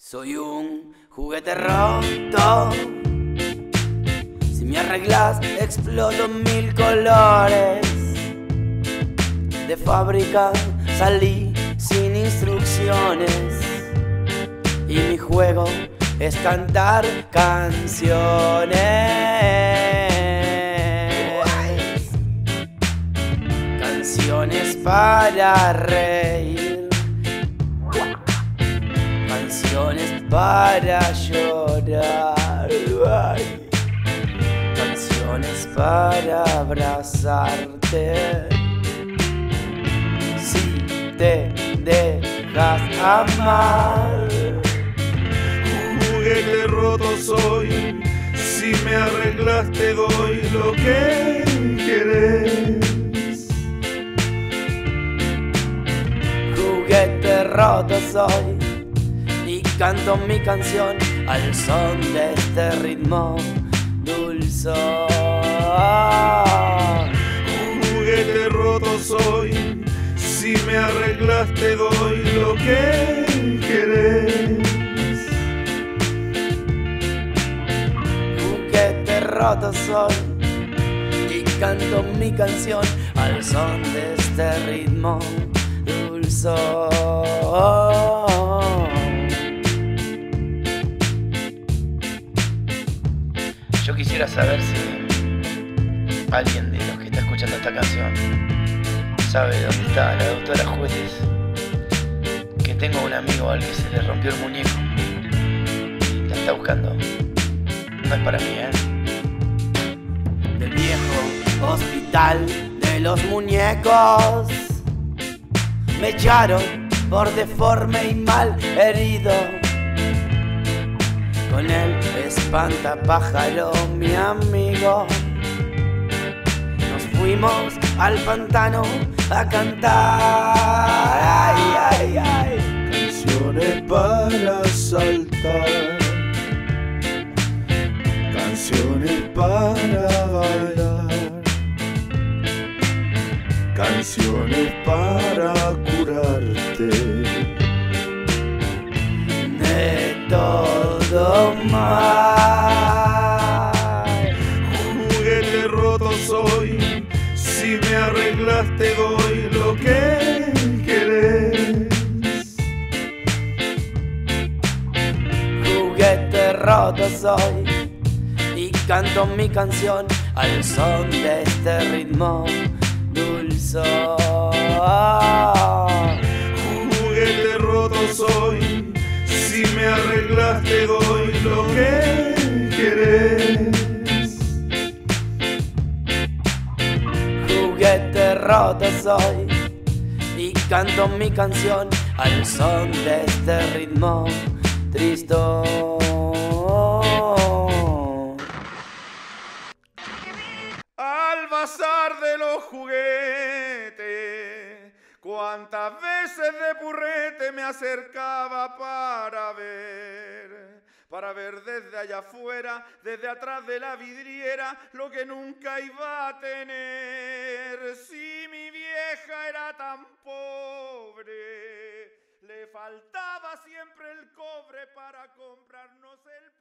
Soy un juguete roto. Si me arreglas, exploto mil colores. De fábrica salí sin instrucciones. Y mi juego es cantar canciones. Canciones para reír. Canciones para llorar. Canciones para abrazarte. Si te dejas amar. Juguete roto soy, si me arreglas te doy lo que querés. Juguete roto soy y canto mi canción al son de este ritmo dulzón. Juguete roto soy, si me arreglas te doy lo que querés. Juguete roto soy y canto mi canción al son de este ritmo dulzón. Yo quisiera saber si alguien de los que está escuchando esta canción sabe dónde está la doctora Juguetes. Que tengo un amigo al que se le rompió el muñeco y la está buscando. No es para mí, Del viejo hospital de los muñecos me echaron por deforme y mal herido. Con el espantapájaro, mi amigo, nos fuimos al pantano a cantar. Ay, ay, ay. Canciones para saltar, canciones para bailar, canciones para curarte De todo mal. Juguete roto soy, si me arreglas te doy lo que querés. Juguete roto soy y canto mi canción al son de este ritmo dulzón. Juguete roto soy, si me arreglas te doy lo que querés. Juguete roto soy y canto mi canción al son de este ritmo tristón. Al bazar de los juguetes, cuántas veces de purrete me acercaba para ver desde allá afuera, desde atrás de la vidriera, lo que nunca iba a tener. Si mi vieja era tan pobre, le faltaba siempre el cobre para comprarnos el